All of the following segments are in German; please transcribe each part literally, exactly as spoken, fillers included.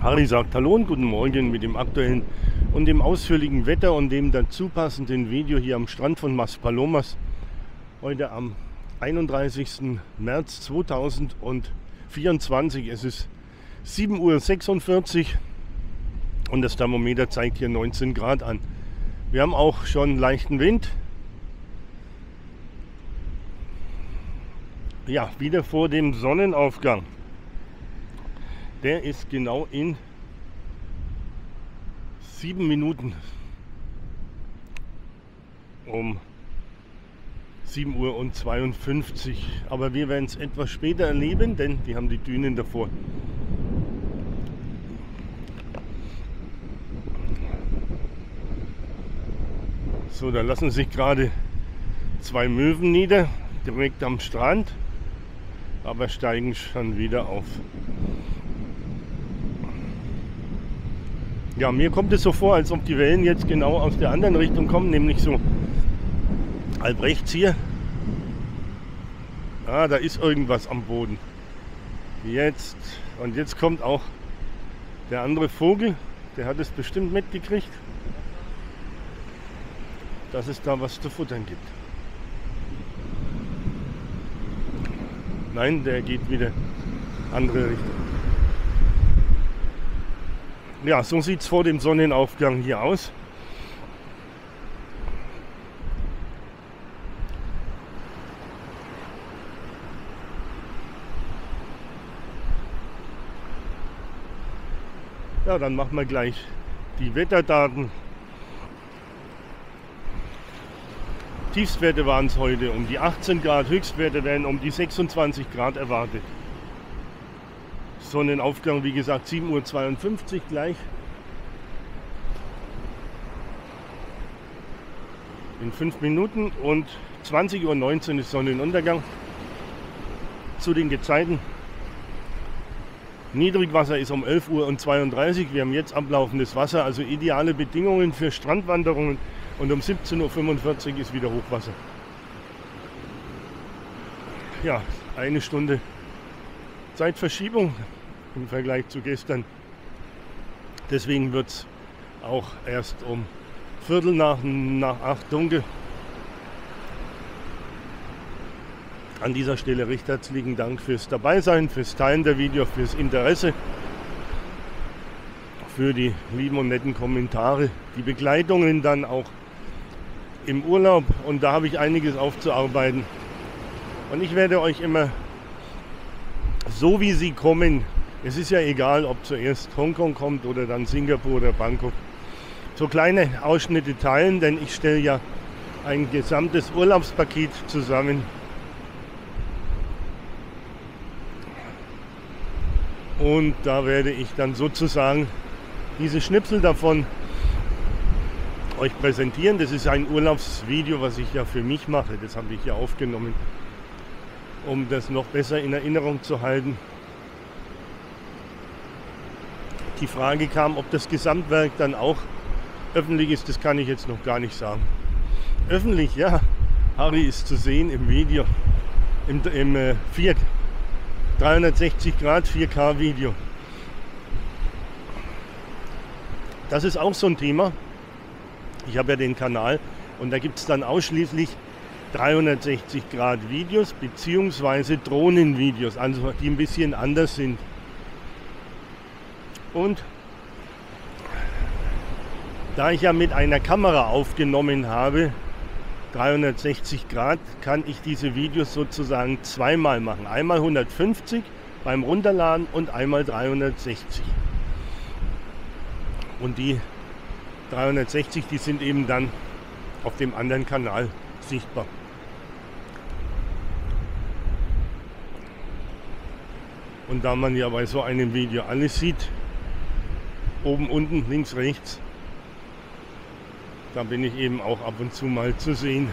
Harry sagt Hallo und guten Morgen mit dem aktuellen und dem ausführlichen Wetter und dem dazu passenden Video hier am Strand von Maspalomas. Heute am einunddreißigsten März zweitausendvierundzwanzig. Es ist sieben Uhr sechsundvierzig und das Thermometer zeigt hier neunzehn Grad an. Wir haben auch schon leichten Wind. Ja, wieder vor dem Sonnenaufgang. Der ist genau in sieben Minuten um sieben Uhr zweiundfünfzig. Aber wir werden es etwas später erleben, denn die haben die Dünen davor. So, da lassen sich gerade zwei Möwen nieder, direkt am Strand, aber steigen schon wieder auf. Ja, mir kommt es so vor, als ob die Wellen jetzt genau aus der anderen Richtung kommen, nämlich so halb rechts hier. Ah, da ist irgendwas am Boden. Jetzt, und jetzt kommt auch der andere Vogel, der hat es bestimmt mitgekriegt, dass es da was zu futtern gibt. Nein, der geht wieder andere Richtung. Ja, so sieht es vor dem Sonnenaufgang hier aus. Ja, dann machen wir gleich die Wetterdaten. Tiefstwerte waren es heute um die achtzehn Grad, Höchstwerte werden um die sechsundzwanzig Grad erwartet. Sonnenaufgang, wie gesagt, sieben Uhr zweiundfünfzig gleich. In fünf Minuten und zwanzig Uhr neunzehn ist Sonnenuntergang. Zu den Gezeiten. Niedrigwasser ist um elf Uhr zweiunddreißig. Wir haben jetzt ablaufendes Wasser, also ideale Bedingungen für Strandwanderungen. Und um siebzehn Uhr fünfundvierzig ist wieder Hochwasser. Ja, eine Stunde Zeitverschiebung im Vergleich zu gestern. Deswegen wird es auch erst um Viertel nach, nach acht dunkel. An dieser Stelle recht herzlichen Dank fürs Dabeisein, fürs Teilen der Videos, fürs Interesse, für die lieben und netten Kommentare, die Begleitungen dann auch im Urlaub. Und da habe ich einiges aufzuarbeiten. Und ich werde euch immer so wie sie kommen, es ist ja egal, ob zuerst Hongkong kommt oder dann Singapur oder Bangkok, so kleine Ausschnitte teilen, denn ich stelle ja ein gesamtes Urlaubspaket zusammen. Und da werde ich dann sozusagen diese Schnipsel davon euch präsentieren. Das ist ein Urlaubsvideo, was ich ja für mich mache. Das habe ich ja aufgenommen, um das noch besser in Erinnerung zu halten. Die Frage kam, ob das Gesamtwerk dann auch öffentlich ist, das kann ich jetzt noch gar nicht sagen. Öffentlich, ja, Harry ist zu sehen im Video, im, im äh, dreihundertsechzig Grad vier K Video. Das ist auch so ein Thema. Ich habe ja den Kanal und da gibt es dann ausschließlich dreihundertsechzig Grad Videos bzw. Drohnenvideos, also die ein bisschen anders sind. Und da ich ja mit einer Kamera aufgenommen habe, dreihundertsechzig Grad, kann ich diese Videos sozusagen zweimal machen. Einmal hundertfünfzig beim Runterladen und einmal dreihundertsechzig. Und die dreihundertsechzig, die sind eben dann auf dem anderen Kanal sichtbar. Und da man ja bei so einem Video alles sieht, oben, unten, links, rechts, da bin ich eben auch ab und zu mal zu sehen.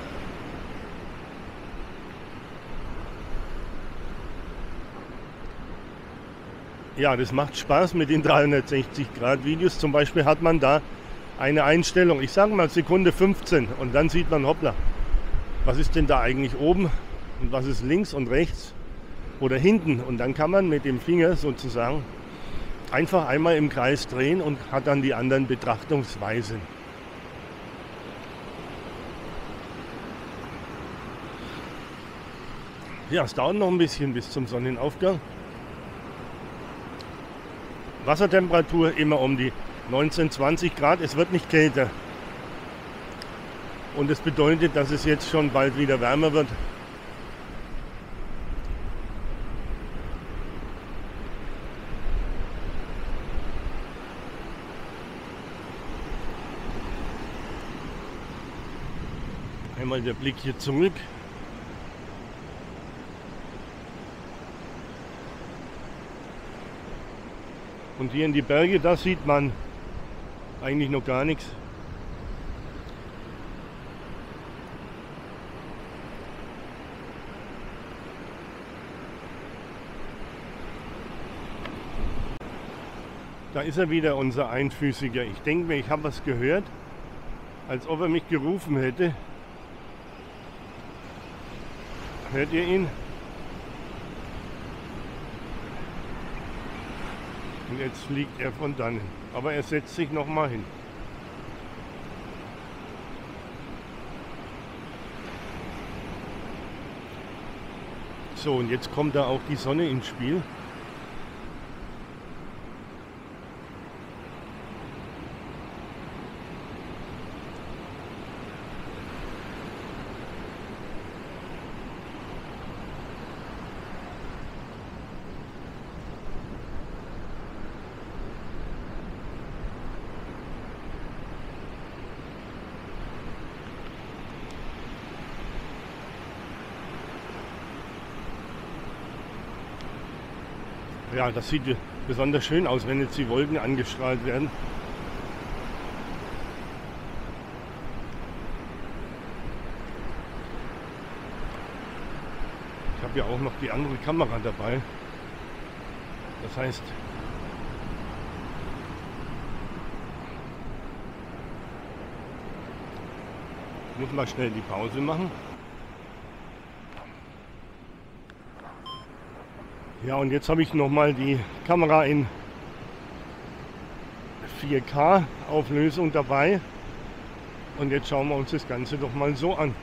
Ja, das macht Spaß mit den dreihundertsechzig Grad Videos. Zum Beispiel hat man da eine Einstellung, ich sage mal Sekunde fünfzehn, und dann sieht man, hoppla, was ist denn da eigentlich oben und was ist links und rechts oder hinten, und dann kann man mit dem Finger sozusagen einfach einmal im Kreis drehen und hat dann die anderen Betrachtungsweisen. Ja, es dauert noch ein bisschen bis zum Sonnenaufgang. Wassertemperatur immer um die neunzehn, zwanzig Grad. Es wird nicht kälter. Und es bedeutet, dass es jetzt schon bald wieder wärmer wird. Einmal der Blick hier zurück. Und hier in die Berge, da sieht man eigentlich noch gar nichts. Da ist er wieder, unser Einfüßiger. Ich denke mir, ich habe was gehört, als ob er mich gerufen hätte. Hört ihr ihn? Und jetzt fliegt er von dannen. Aber er setzt sich noch mal hin. So, und jetzt kommt da auch die Sonne ins Spiel. Ja, das sieht besonders schön aus, wenn jetzt die Wolken angestrahlt werden. Ich habe ja auch noch die andere Kamera dabei. Das heißt, ich muss mal schnell die Pause machen. Ja, und jetzt habe ich noch mal die Kamera in vier K Auflösung dabei. Und jetzt schauen wir uns das Ganze doch mal so an.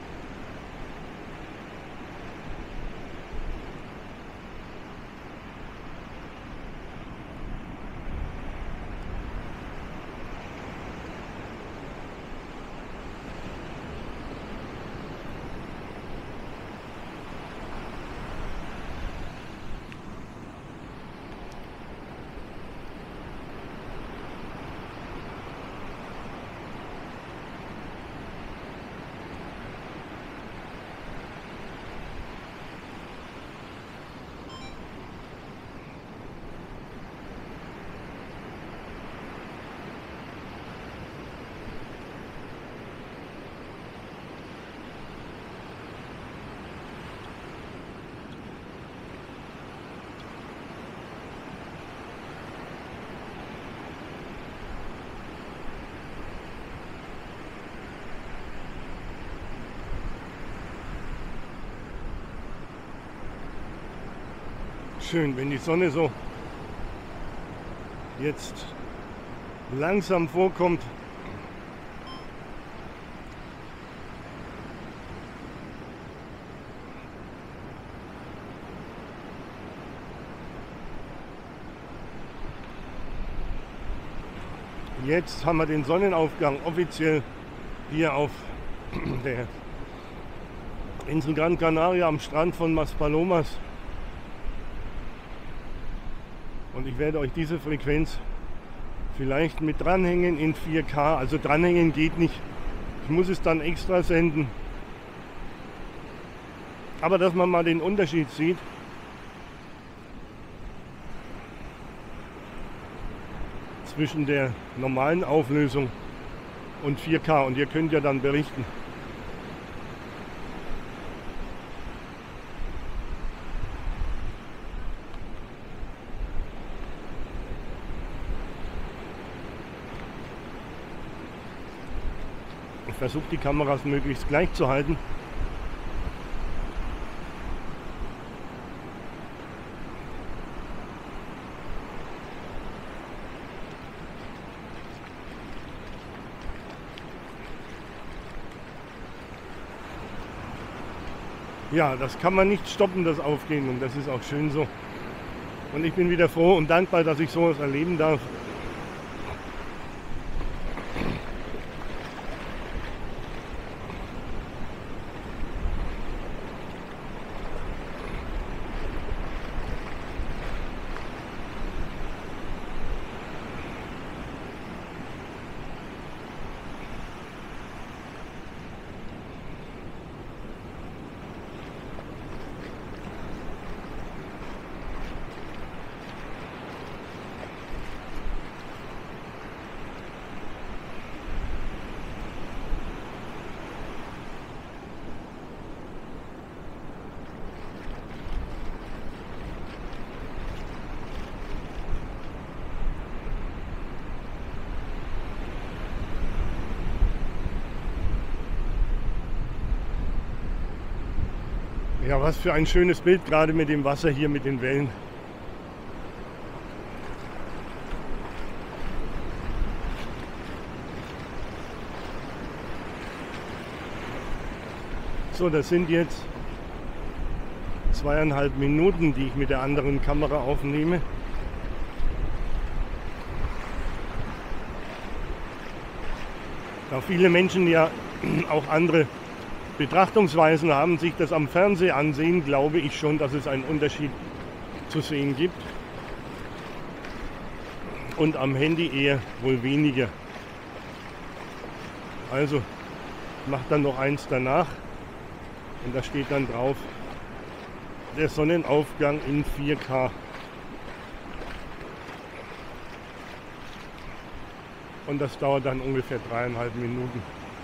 Schön, wenn die Sonne so jetzt langsam vorkommt. Jetzt haben wir den Sonnenaufgang offiziell hier auf der Insel Gran Canaria am Strand von Maspalomas. Und ich werde euch diese Frequenz vielleicht mit dranhängen in vier K. Also dranhängen geht nicht. Ich muss es dann extra senden. Aber dass man mal den Unterschied sieht. Zwischen der normalen Auflösung und vier K. Und ihr könnt ja dann berichten. Ich versuche die Kameras möglichst gleich zu halten. Ja, das kann man nicht stoppen, das Aufgehen, und das ist auch schön so. Und ich bin wieder froh und dankbar, dass ich sowas erleben darf. Ja, was für ein schönes Bild, gerade mit dem Wasser hier, mit den Wellen. So, das sind jetzt zweieinhalb Minuten, die ich mit der anderen Kamera aufnehme. Da viele Menschen ja auch andere Betrachtungsweisen haben, sich das am Fernseher ansehen, glaube ich schon, dass es einen Unterschied zu sehen gibt. Und am Handy eher wohl weniger. Also, ich mache dann noch eins danach. Und da steht dann drauf, der Sonnenaufgang in vier K. Und das dauert dann ungefähr dreieinhalb Minuten.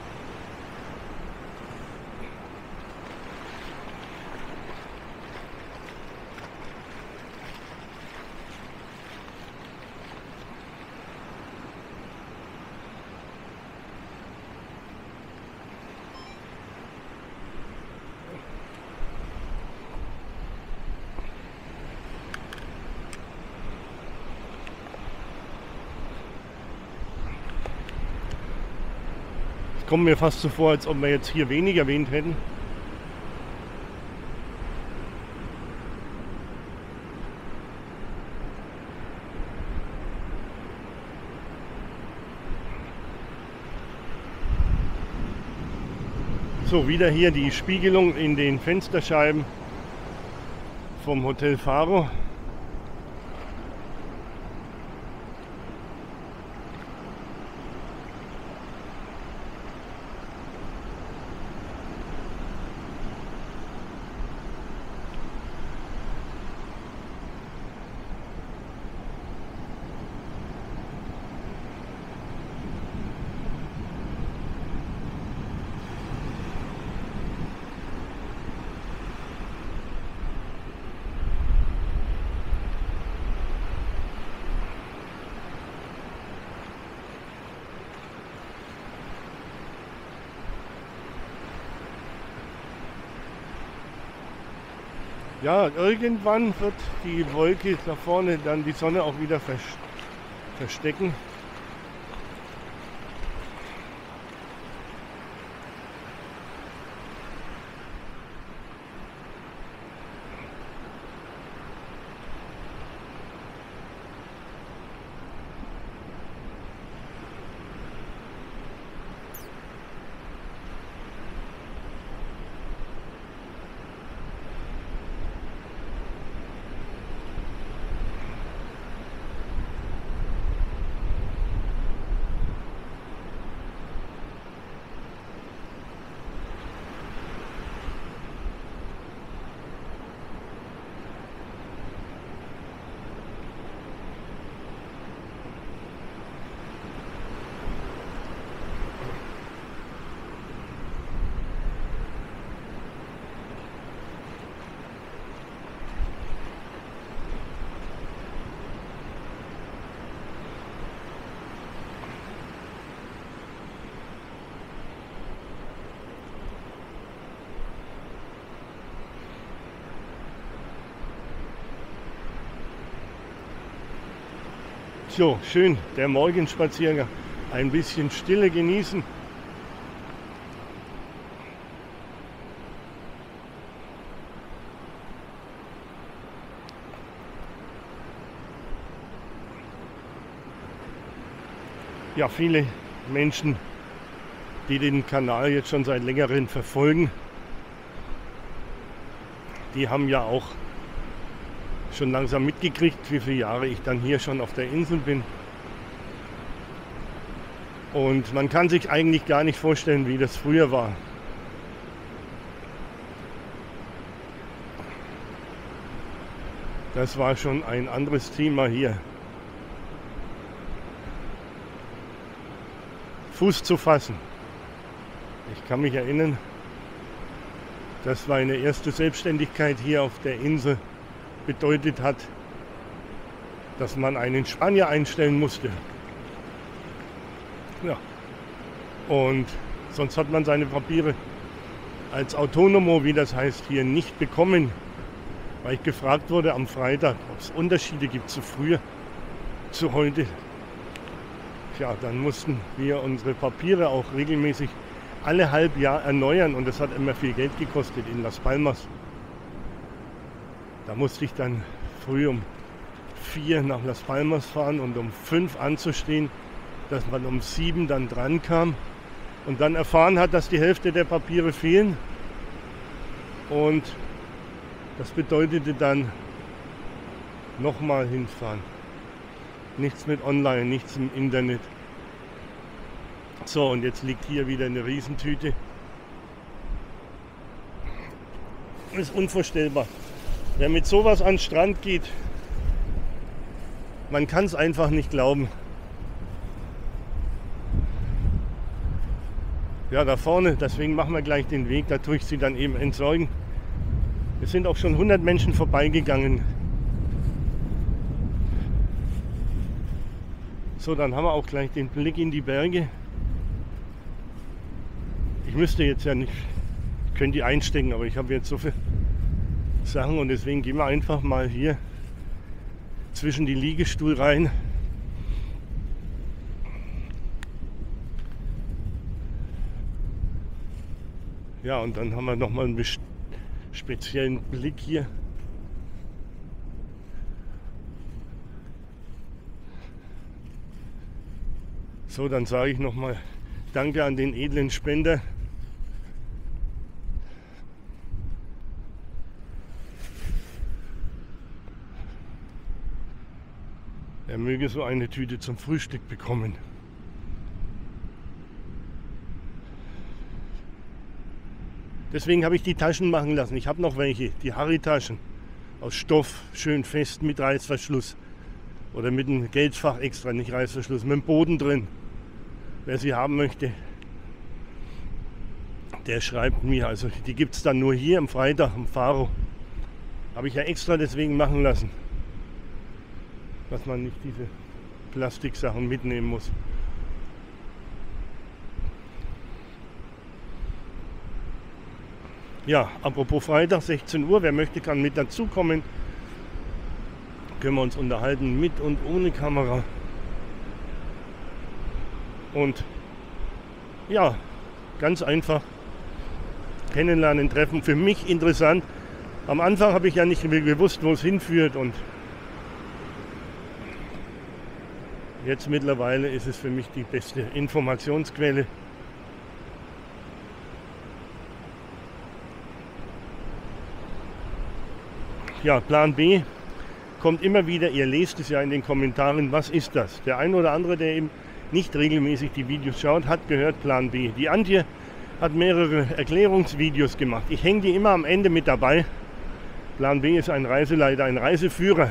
Kommt mir fast so vor, als ob wir jetzt hier weniger Wind hätten. So, wieder hier die Spiegelung in den Fensterscheiben vom Hotel Faro. Ja, irgendwann wird die Wolke da vorne dann die Sonne auch wieder verstecken. So, schön, der Morgenspaziergang. Ein bisschen Stille genießen. ja, viele Menschen, die den Kanal jetzt schon seit längerem verfolgen, die haben ja auch schon langsam mitgekriegt, wie viele Jahre ich dann hier schon auf der Insel bin. Und man kann sich eigentlich gar nicht vorstellen, wie das früher war. Das war schon ein anderes Thema hier. Fuß zu fassen. Ich kann mich erinnern, dass meine erste Selbstständigkeit hier auf der Insel bedeutet hat, dass man einen Spanier einstellen musste. Ja. Und sonst hat man seine Papiere als Autonomo, wie das heißt, hier nicht bekommen, weil ich gefragt wurde am Freitag, ob es Unterschiede gibt zu früher, zu heute. Tja, dann mussten wir unsere Papiere auch regelmäßig alle halb Jahr erneuern und das hat immer viel Geld gekostet in Las Palmas. Da musste ich dann früh um vier nach Las Palmas fahren und um fünf anzustehen, dass man um sieben dann dran kam und dann erfahren hat, dass die Hälfte der Papiere fehlen. Und das bedeutete dann nochmal hinfahren. Nichts mit Online, nichts im Internet. So, und jetzt liegt hier wieder eine Riesentüte. Das ist unvorstellbar. Wer mit sowas an den Strand geht, man kann es einfach nicht glauben. Ja, da vorne, deswegen machen wir gleich den Weg, da tue ich sie dann eben entsorgen. Es sind auch schon hundert Menschen vorbeigegangen. So, dann haben wir auch gleich den Blick in die Berge. Ich müsste jetzt ja nicht, ich könnte die einstecken, aber ich habe jetzt so viele Sachen und deswegen gehen wir einfach mal hier zwischen die Liegestuhl rein. Ja, und dann haben wir nochmal einen speziellen Blick hier. So, dann sage ich nochmal Danke an den edlen Spender. Er möge so eine Tüte zum Frühstück bekommen. Deswegen habe ich die Taschen machen lassen. Ich habe noch welche, die Harry-Taschen aus Stoff, schön fest mit Reißverschluss oder mit einem Geldfach extra, nicht Reißverschluss, mit dem Boden drin. Wer sie haben möchte, der schreibt mir. Also die gibt es dann nur hier am Freitag, am Faro. Habe ich ja extra deswegen machen lassen, dass man nicht diese Plastiksachen mitnehmen muss. Ja, apropos Freitag, sechzehn Uhr, wer möchte, kann mit dazukommen. Können wir uns unterhalten mit und ohne Kamera. Und ja, ganz einfach kennenlernen, treffen. Für mich interessant. Am Anfang habe ich ja nicht gewusst, wo es hinführt und jetzt mittlerweile ist es für mich die beste Informationsquelle. Ja, Plan B kommt immer wieder, ihr lest es ja in den Kommentaren, was ist das? Der eine oder andere, der eben nicht regelmäßig die Videos schaut, hat gehört Plan B. Die Antje hat mehrere Erklärungsvideos gemacht. Ich hänge die immer am Ende mit dabei. Plan B ist ein Reiseleiter, ein Reiseführer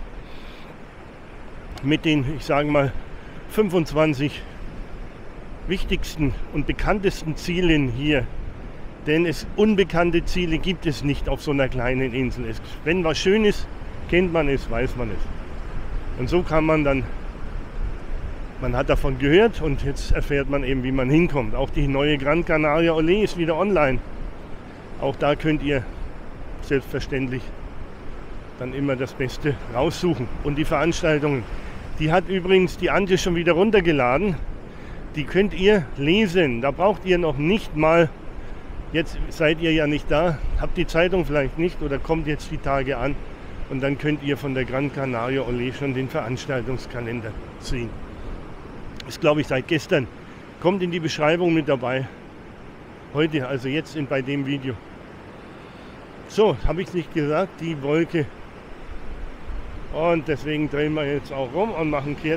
mit den, ich sage mal, fünfundzwanzig wichtigsten und bekanntesten Zielen hier. Denn es unbekannte Ziele gibt es nicht auf so einer kleinen Insel. Es, wenn was schön ist, kennt man es, weiß man es. Und so kann man dann, man hat davon gehört und jetzt erfährt man eben, wie man hinkommt. Auch die neue Gran Canaria Olé ist wieder online. Auch da könnt ihr selbstverständlich dann immer das Beste raussuchen. Und die Veranstaltungen, die hat übrigens die Antje schon wieder runtergeladen. Die könnt ihr lesen. Da braucht ihr noch nicht mal. Jetzt seid ihr ja nicht da, habt die Zeitung vielleicht nicht oder kommt jetzt die Tage an und dann könnt ihr von der Gran Canaria Olé schon den Veranstaltungskalender ziehen. Ist, glaube ich, seit gestern. Kommt in die Beschreibung mit dabei. Heute, also jetzt in, bei dem Video. So, habe ich es nicht gesagt, die Wolke. Und deswegen drehen wir jetzt auch rum und machen kehrt.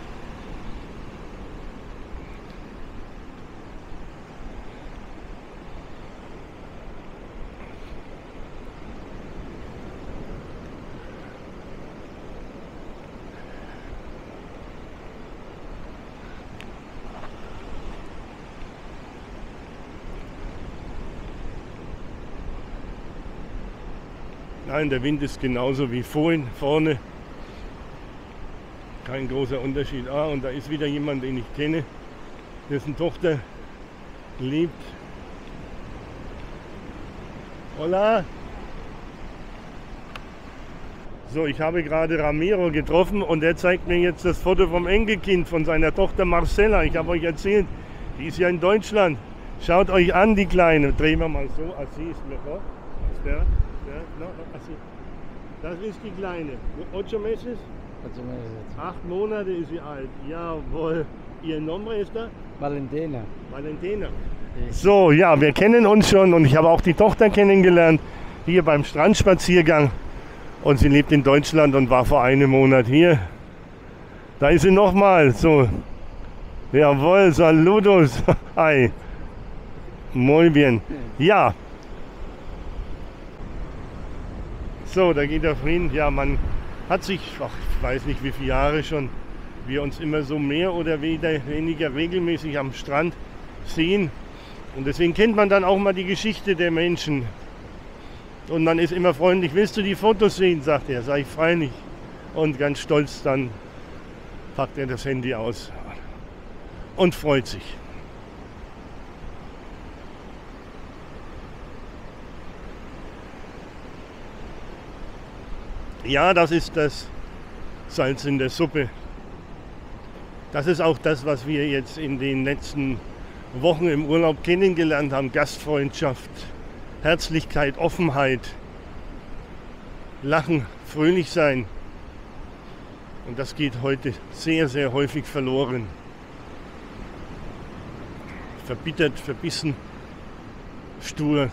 Nein, der Wind ist genauso wie vorhin, vorne. Kein großer Unterschied. Ah, und da ist wieder jemand, den ich kenne, dessen Tochter lebt. Hola! So, ich habe gerade Ramiro getroffen und er zeigt mir jetzt das Foto vom Enkelkind von seiner Tochter Marcella. Ich habe euch erzählt, die ist ja in Deutschland. Schaut euch an, die Kleine. Drehen wir mal so. Así es mejor. Espera. Ja, no, no, así. Das ist die Kleine. Ocho meses? Ocho meses. Acht Monate ist sie alt. Jawohl. Ihr Name ist da? Valentina. Valentina. So, ja, wir kennen uns schon und ich habe auch die Tochter kennengelernt, hier beim Strandspaziergang. Und sie lebt in Deutschland und war vor einem Monat hier. Da ist sie nochmal. So. Jawohl, saludos. Hi. Muy bien. Ja. So, da geht der Frieden. Ja, man hat sich, ach, ich weiß nicht wie viele Jahre schon, wir uns immer so mehr oder weniger regelmäßig am Strand sehen. Und deswegen kennt man dann auch mal die Geschichte der Menschen. Und man ist immer freundlich. Willst du die Fotos sehen? Sagt er. Sag ich freilich. Und ganz stolz dann packt er das Handy aus und freut sich. Ja, das ist das Salz in der Suppe. Das ist auch das, was wir jetzt in den letzten Wochen im Urlaub kennengelernt haben. Gastfreundschaft, Herzlichkeit, Offenheit, Lachen, fröhlich sein. Und das geht heute sehr, sehr häufig verloren. Verbittert, verbissen, stur.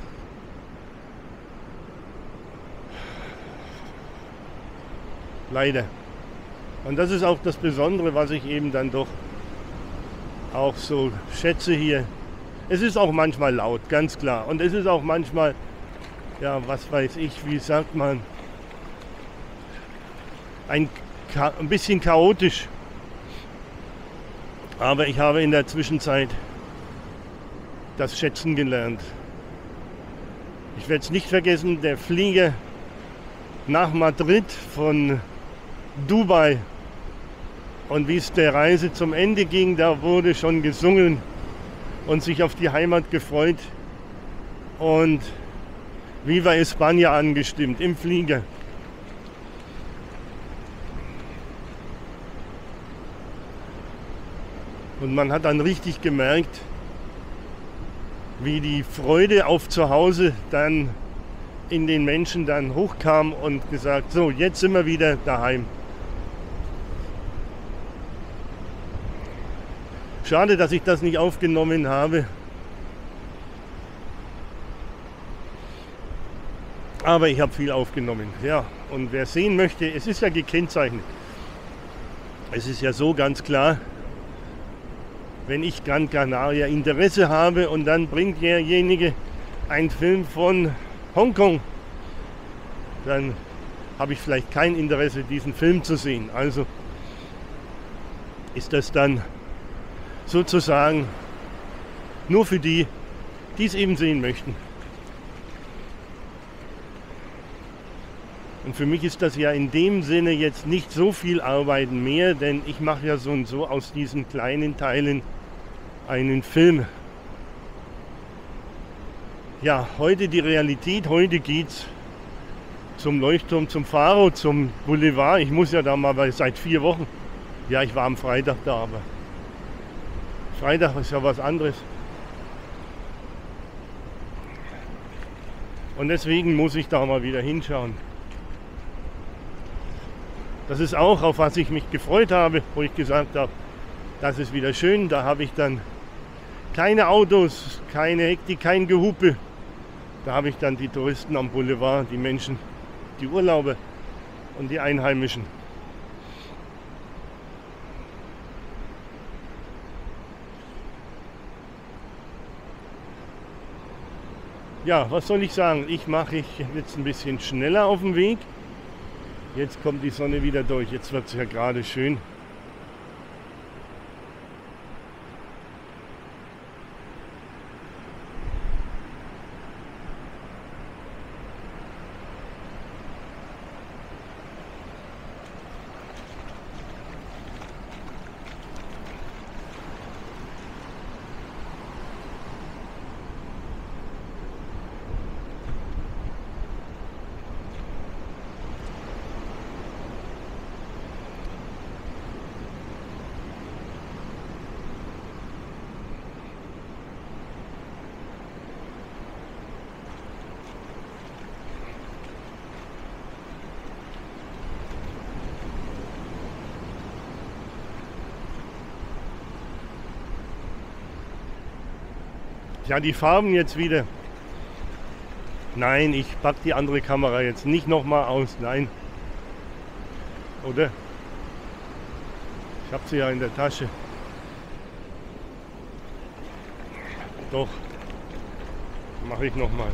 Leider. Und das ist auch das Besondere, was ich eben dann doch auch so schätze hier. Es ist auch manchmal laut, ganz klar. Und es ist auch manchmal, ja, was weiß ich, wie sagt man, ein, ein bisschen chaotisch. Aber ich habe in der Zwischenzeit das Schätzen gelernt. Ich werde es nicht vergessen, der Flieger nach Madrid von Dubai. Und wie es der Reise zum Ende ging, da wurde schon gesungen und sich auf die Heimat gefreut und Viva España angestimmt im Flieger. Und man hat dann richtig gemerkt, wie die Freude auf Zuhause dann in den Menschen dann hochkam und gesagt, so, jetzt sind wir wieder daheim. Schade, dass ich das nicht aufgenommen habe. Aber ich habe viel aufgenommen. Ja, und wer sehen möchte, es ist ja gekennzeichnet. Es ist ja so ganz klar, wenn ich Gran Canaria Interesse habe und dann bringt derjenige einen Film von Hongkong, dann habe ich vielleicht kein Interesse, diesen Film zu sehen. Also ist das dann sozusagen nur für die, die es eben sehen möchten. Und für mich ist das ja in dem Sinne jetzt nicht so viel Arbeiten mehr, denn ich mache ja so und so aus diesen kleinen Teilen einen Film. Ja, heute die Realität, heute geht's zum Leuchtturm, zum Faro, zum Boulevard. Ich muss ja da mal, weil seit vier Wochen, ja, ich war am Freitag da, aber Freitag ist ja was anderes. Und deswegen muss ich da mal wieder hinschauen. Das ist auch, auf was ich mich gefreut habe, wo ich gesagt habe, Das ist wieder schön. Da habe ich dann keine Autos, keine Hektik, kein Gehupe. Da habe ich dann die Touristen am Boulevard, die Menschen, die Urlauber und die Einheimischen. Ja, was soll ich sagen? Ich mache ich jetzt ein bisschen schneller auf dem Weg. Jetzt kommt die Sonne wieder durch. Jetzt wird es ja gerade schön. Ja, die Farben jetzt wieder. Nein, ich packe die andere Kamera jetzt nicht nochmal aus. Nein. Oder? Ich habe sie ja in der Tasche. Doch. Mache ich nochmal.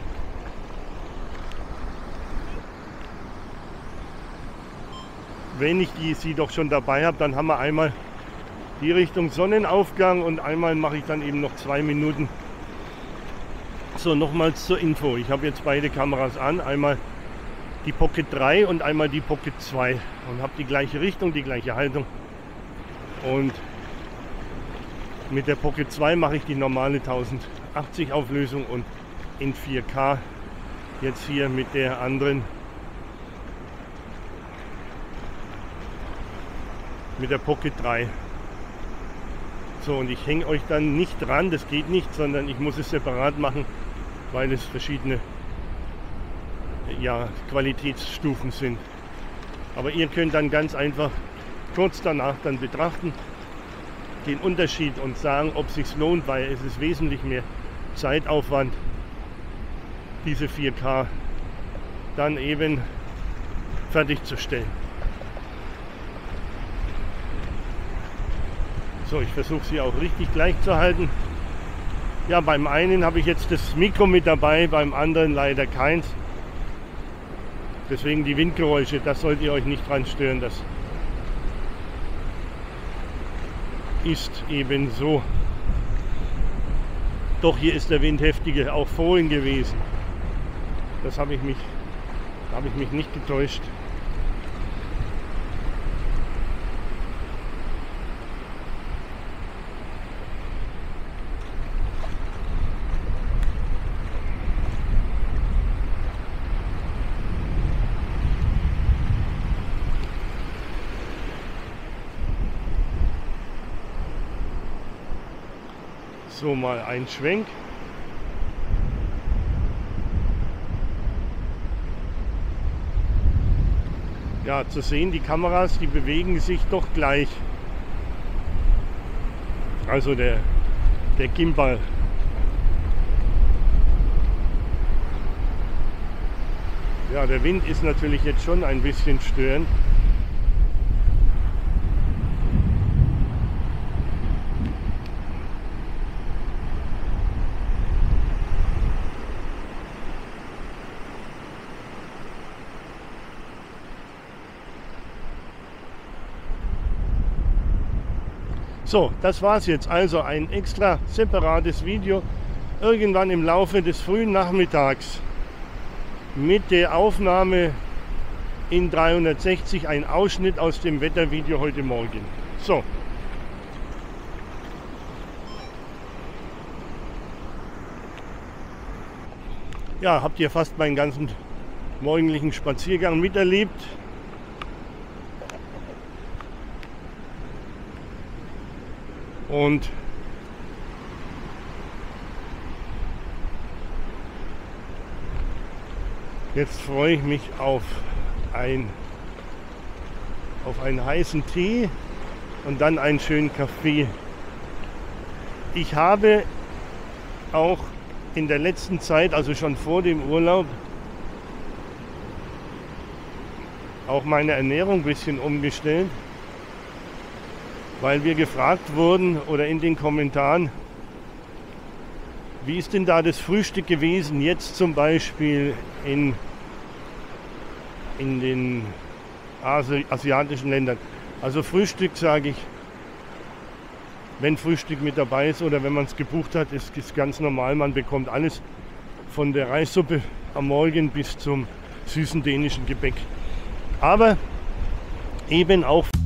Wenn ich die, sie doch schon dabei habe, dann haben wir einmal die Richtung Sonnenaufgang und einmal mache ich dann eben noch zwei Minuten. So, nochmals zur Info. Ich habe jetzt beide Kameras an. Einmal die Pocket drei und einmal die Pocket zwei. Und habe die gleiche Richtung, die gleiche Haltung. Und mit der Pocket zwei mache ich die normale tausendachtzig Auflösung und in vier K. Jetzt hier mit der anderen, mit der Pocket drei. So, und ich hänge euch dann nicht dran, das geht nicht, sondern ich muss es separat machen, weil es verschiedene ja, Qualitätsstufen sind. Aber ihr könnt dann ganz einfach kurz danach dann betrachten, den Unterschied und sagen, ob es sich lohnt, weil es ist wesentlich mehr Zeitaufwand, diese vier K dann eben fertigzustellen. So, ich versuche sie auch richtig gleich zu halten. Ja, beim einen habe ich jetzt das Mikro mit dabei, beim anderen leider keins. Deswegen die Windgeräusche, das sollt ihr euch nicht dran stören. Das ist eben so. Doch hier ist der Wind heftiger, auch vorhin gewesen. Das habe ich mich, da habe ich mich nicht getäuscht. So, mal ein Schwenk. Ja, zu sehen, die Kameras, die bewegen sich doch gleich. Also der, der Gimbal. Ja, der Wind ist natürlich jetzt schon ein bisschen störend. So, das war's jetzt. Also ein extra separates Video irgendwann im Laufe des frühen Nachmittags mit der Aufnahme in dreihundertsechzig, ein Ausschnitt aus dem Wettervideo heute Morgen. So. Ja, habt ihr fast meinen ganzen morgendlichen Spaziergang miterlebt. Und jetzt freue ich mich auf, ein, auf einen heißen Tee und dann einen schönen Kaffee. Ich habe auch in der letzten Zeit, also schon vor dem Urlaub, auch meine Ernährung ein bisschen umgestellt, weil wir gefragt wurden oder in den Kommentaren, wie ist denn da das Frühstück gewesen, jetzt zum Beispiel in, in den Asi- asiatischen Ländern. Also Frühstück, sage ich, wenn Frühstück mit dabei ist oder wenn man es gebucht hat, ist es ganz normal. Man bekommt alles von der Reissuppe am Morgen bis zum süßen dänischen Gebäck. Aber eben auch